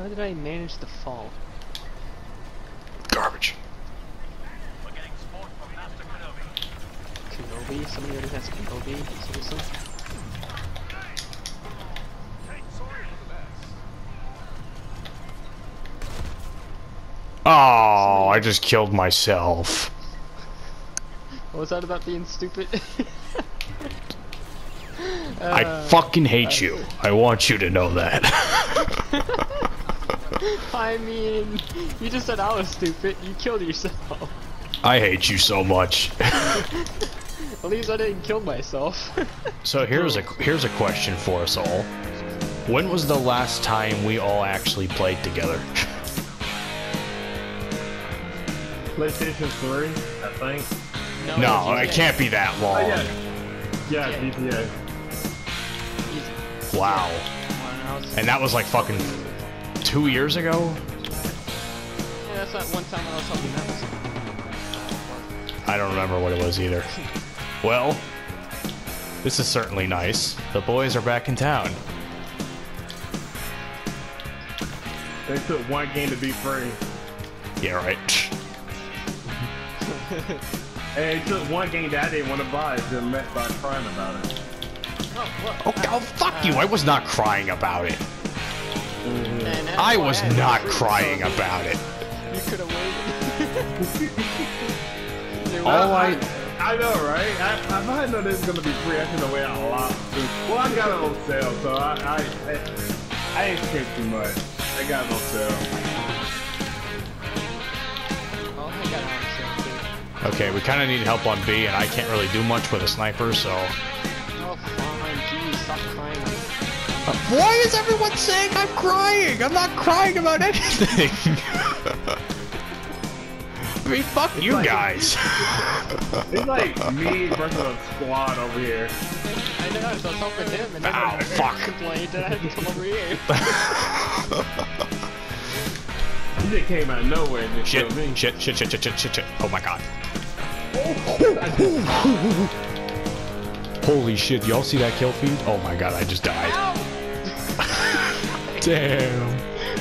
did I manage to fall? Garbage. Kenobi? Somebody already has Kenobi? Seriously? Oh, I just killed myself. What was that about being stupid? I fucking hate you. I want you to know that. I mean, you just said I was stupid. You killed yourself. I hate you so much. At least I didn't kill myself. So here's a question for us all. When was the last time we all actually played together? PlayStation 3, I think. No, it can't be that long. Oh, yeah, GTA. Wow. And that was like fucking 2 years ago? Yeah, that's that one time when I was helping that. I don't remember what it was either. Well, this is certainly nice. The boys are back in town. They took one game to be free. Yeah, right. Hey, it took one game that I didn't want to buy. It's been met by crying about it. Oh, fuck you! I was not crying about it. Man, I was not crying about it. You could have waited. I know, right? If I didn't know this was gonna be free, I could have waited a lot. Well, I got it on sale, so I ain't spent too much. I got it on sale. Okay, we kind of need help on B, and I can't really do much with a sniper, so... Oh, fine, geez, stop crying. Why is everyone saying I'm crying? I'm not crying about anything. I mean, fuck you like, guys. It's like me versus a squad over here. I know, so I was helping him, and then Ow, fuck. complained that I had to come over here. He just came out of nowhere and just Shit, killed me. shit. Oh my god. Holy shit, y'all see that kill feed? Oh my god, I just died. Damn.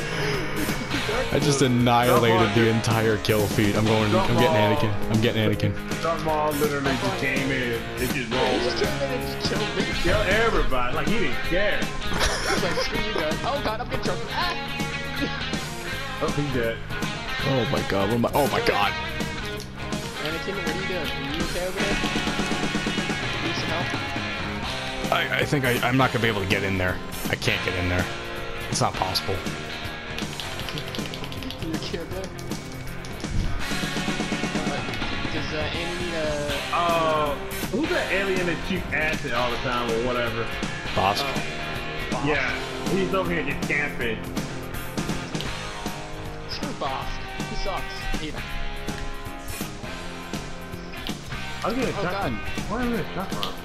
I just annihilated the entire kill feed. I'm getting Anakin. Darth Maul literally just came in. It just rolled. He just came in and just killed me. Kill everybody. Like, he didn't care. I was like, screw you guys. Oh god, I'm getting choked. Ah! Oh, he's dead. Oh my god, oh my god. Anakin, what are you doing? Are you okay over there? Need some help? I think I'm not gonna be able to get in there. I can't get in there. It's not possible. You okay over there? Does Annie need a... Who's that alien that shoots acid all the time or whatever? Bosk? Yeah, he's over here just camping. Screw Bosk. He sucks. I hate him. I was gonna Oh god. Where am I gonna shot from?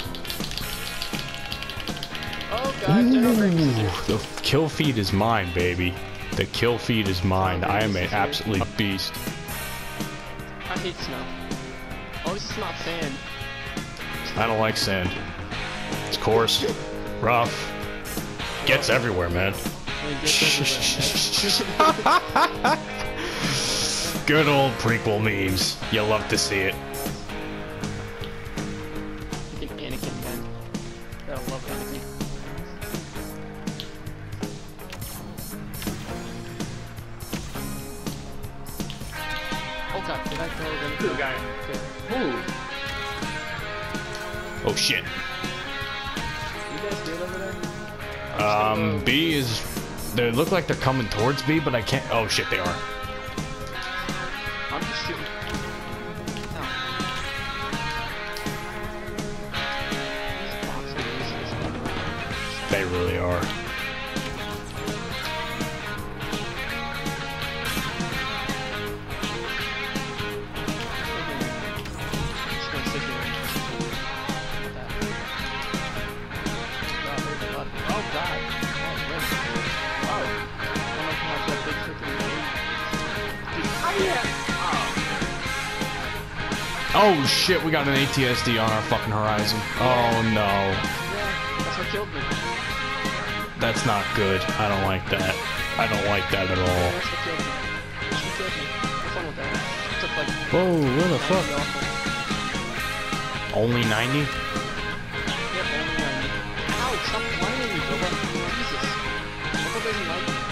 Oh god, General Grievous. The kill feed is mine, baby. The kill feed is mine. I am an absolute beast. I hate snow. Oh, this is not sand. I don't like sand. It's coarse, rough, gets everywhere, man. Good old prequel memes. You love to see it. Anakin, man. Gotta love Anakin. Oh god, did I throw them? Good guy. Ooh. Oh shit. You guys good over there? B is... They look like they're coming towards B, but I can't... Oh shit, they are. I'm just shooting. No. They really are. Oh shit, we got an ATSD on our fucking horizon. Oh no. Yeah, that's what killed me. That's not good. I don't like that. I don't like that at all. That's what killed me. That's what killed me. Have fun with that. It took like... Whoa, what the 90 fuck? off of- Only 90? Yep, only 90. Ow, stop whining me, Boba. Jesus. Boba doesn't like me.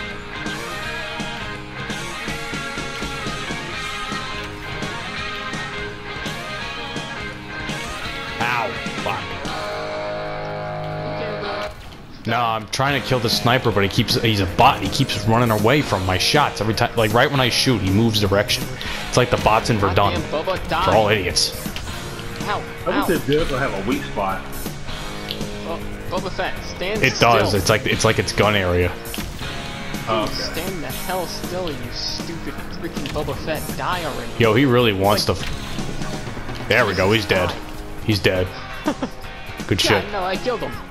Ow, fuck. Okay, bro. No, I'm trying to kill the sniper, but he's a bot. He keeps running away from my shots every time. Like, right when I shoot, he moves direction. It's like the bots in Verdun. Goddamn, Boba, die. They're all idiots. Ow, I ow. wish it did have a weak spot. Oh, Boba Fett, stand It still. does. It's like its gun area. Oh, Dude, okay. stand the hell still, you stupid freaking Boba Fett. Die already. Yo, he really wants to... There we go. He's dead. He's dead. Good shit. Yeah, no, I killed him.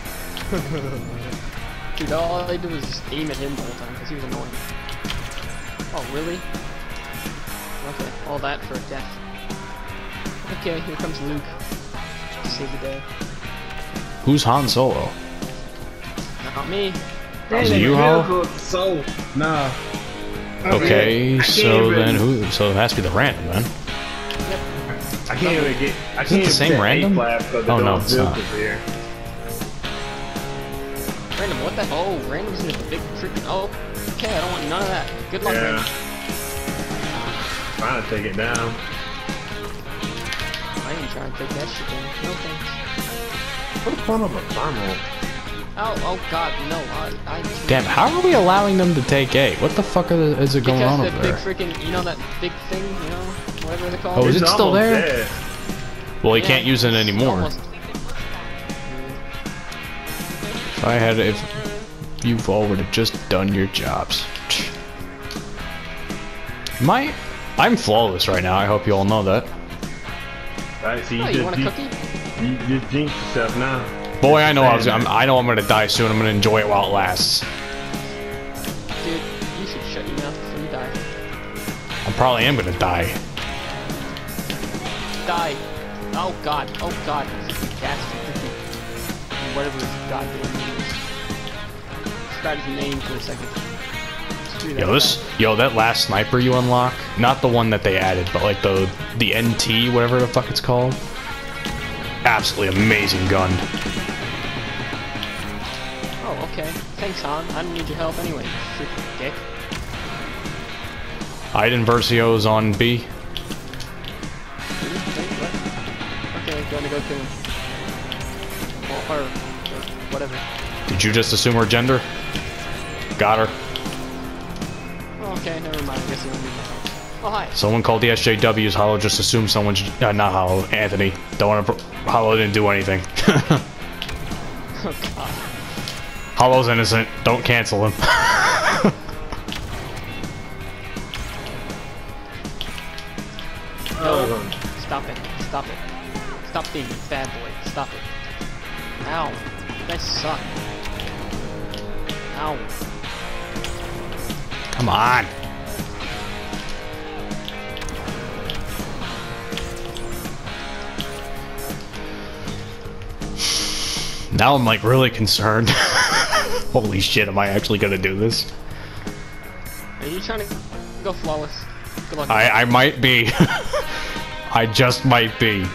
Dude, all I did was just aim at him the whole time because he was annoying. Oh, really? Okay, all that for a death. Okay, here comes Luke to save the day. Who's Han Solo? Not me. Is it you, Hal? So, nah. Okay, I can't so even- then who? So it has to be the random then. I can't even get. I Is it can't the even same get random? A-class 'cause Oh, the no, dope it's not. business here. Random, what the? Oh, random's in the big freaking. Oh, okay, I don't want none of that. Good luck, Yeah. random. Trying to take it down. I ain't trying to take that shit down. No thanks. What the fun of a thermal? Oh god, no, I Damn, how are we allowing them to take A? What the fuck is it going on because over the there? big freaking, you know that big thing, you know, whatever they call Oh, it. is it It's still almost there? dead. Well, he Yeah, can't use it it's anymore. almost- If you've all would have just done your jobs. I'm flawless right now. I hope you all know that. Right, so Oh, you want a cookie? You just jinxed yourself now. Boy, I know I Saying I'm gonna die soon. I'm gonna enjoy it while it lasts. Dude, you should shut your mouth before you die. I probably am gonna die. Die. Oh god, oh god. That's freaking... whatever his goddamn name is. Forgot his name for a second. Screw that guy. That last sniper you unlock, not the one that they added, but like the NT, whatever the fuck it's called. Absolutely amazing gun. Oh, okay. Thanks, Han. I don't need your help anyway, you freaking dick. Iden Versio's on B. Wait, what? Okay, gonna go kill him. Or whatever. Did you just assume her gender? Got her. Oh, okay, never mind. I guess you don't need my help. Oh, hi. Someone called the SJWs. Hollow just assumed someone's not Hollow. Anthony. Don't want to. Hollow didn't do anything. Oh, god. Hollow's innocent. Don't cancel him. No. Stop it. Stop it. Stop being a bad boy. Stop it. Ow. You guys suck. Ow. Come on. Now I'm like really concerned. Holy shit, am I actually gonna do this? Are you trying to go flawless? Good luck. I might be. I just might be.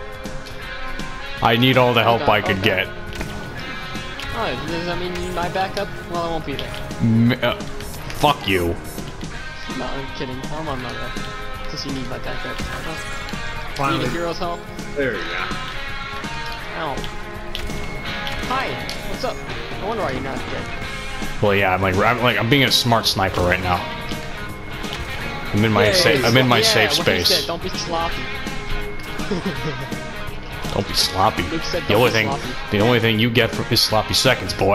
I need all the help I could get. Oh, does that mean you need my backup? Well, I won't be there. Fuck you. No, I'm kidding. I'm on my way. Because you need my backup. Oh. Finally. Need a hero's help? There we go. Ow. Hi, what's up? I wonder why you're not dead. Well, yeah, I'm being a smart sniper right now. I'm in my safe what he space. said, don't be sloppy. Don't be sloppy. Luke said The don't only be thing, sloppy. the only thing you get from is sloppy seconds, boy.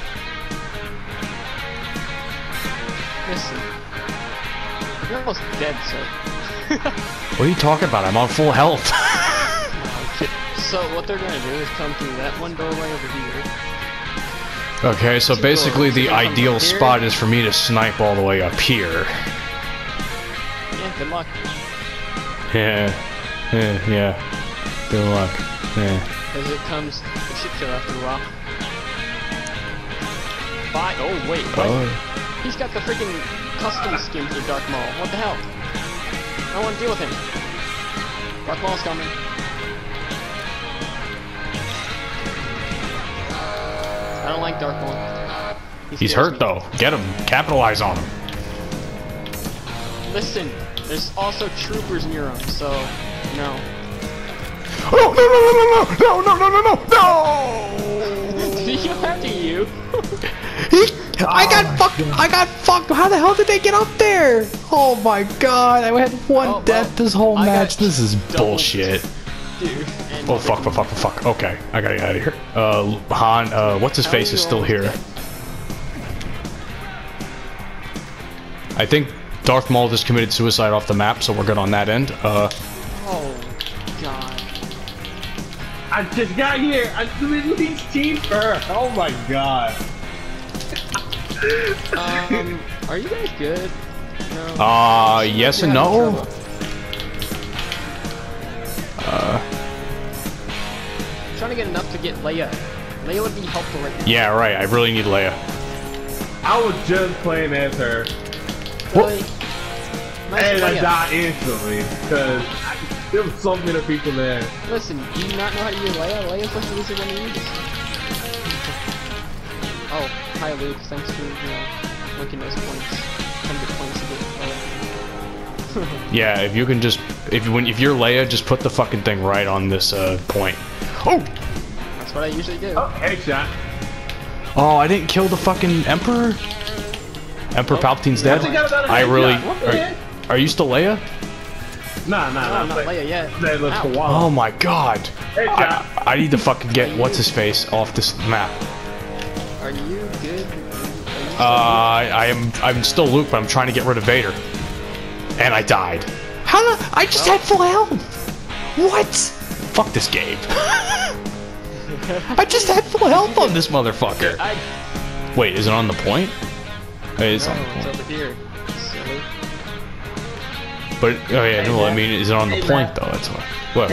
Listen. You're almost dead, sir. What are you talking about? I'm on full health. So what they're gonna do is come through that one doorway over here. Okay, so basically the Come ideal here. spot is for me to snipe all the way up here. Yeah, good luck. Yeah. Yeah. Good luck. Yeah. As it comes, the shit kill after a while. Bye. Oh wait. What? Oh. He's got the freaking custom skin for Dark Maul. What the hell? I don't want to deal with him. Dark Maul's coming. I don't like Dark Maul. He's hurt though. Get him. Capitalize on him. Listen, there's also troopers near him, so no. Oh no no no no no no no no! Did he go after you? I got fucked. How the hell did they get up there? Oh my god! I had one death this whole match. This is bullshit. Dude. Oh fuck. Okay, I gotta get out of here. Han, what's his face is still here. I think Darth Maul just committed suicide off the map, so we're good on that end. Oh god. I just got here. He's cheaper. Oh my god. Are you guys good? No. Yes and no. Trying to get enough to get Leia. Leia would be helpful right now. Yeah, right. I really need Leia. I was just playing as her. Really? Nice And I Leia. died instantly because there were so many people there. Listen, do you not know how to use Leia? Leia's like the easy one to use. Oh, hi Luke. Thanks for linking those points. 100 points to get Leia. Yeah, if you can just if you're Leia, just put the fucking thing right on this point. Oh! That's what I usually do. Oh, headshot. Oh, I didn't kill the fucking Emperor? Emperor Palpatine's dead? I really... Are you still Leia? Nah, No, I'm not Leia yet. Oh my god. Headshot. I need to fucking get what's-his-face off this map. Are you good? I'm still Luke, but I'm trying to get rid of Vader. And I died. How the... I just had full health! What? Fuck this game. I just had full health on this motherfucker. Wait, is it on the point? It is on the point. It's over here. Silly. But, oh yeah, no, I mean, is it on the point though? That's why. What?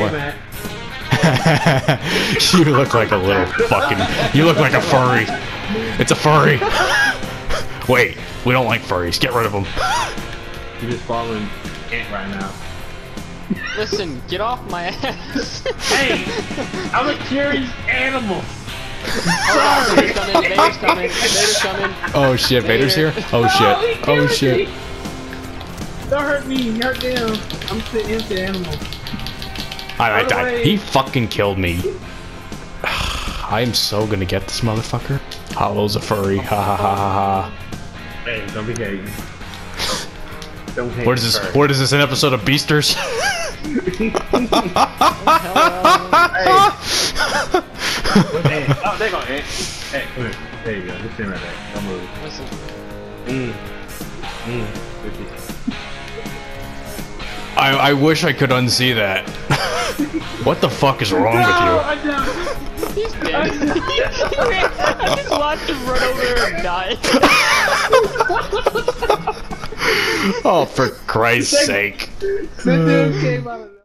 You look like a little fucking... You look like a furry. It's a furry. Wait, we don't like furries. Get rid of them. You're just following Ant right now. Listen, get off my ass. Hey, I'm a curious animal. Vader's coming, Vader's coming, Vader's coming. Oh shit, Vader's here? Oh shit. Oh shit. Don't hurt me, hurt them. I'm the innocent animal. I died. He fucking killed me. I am so gonna get this motherfucker. Hollow's a furry. Ha ha ha ha ha. Hey, don't be hating. Don't hate. What is this? What is this? An episode of Beasters? Hey. Oh, there you go, Ant. Hey, come here. There you go. Just stand right there. Don't move. Listen. I wish I could unsee that. What the fuck is wrong with you? He's dead. I just watched him run over there and die. Oh, for Christ's sake. The dude came out of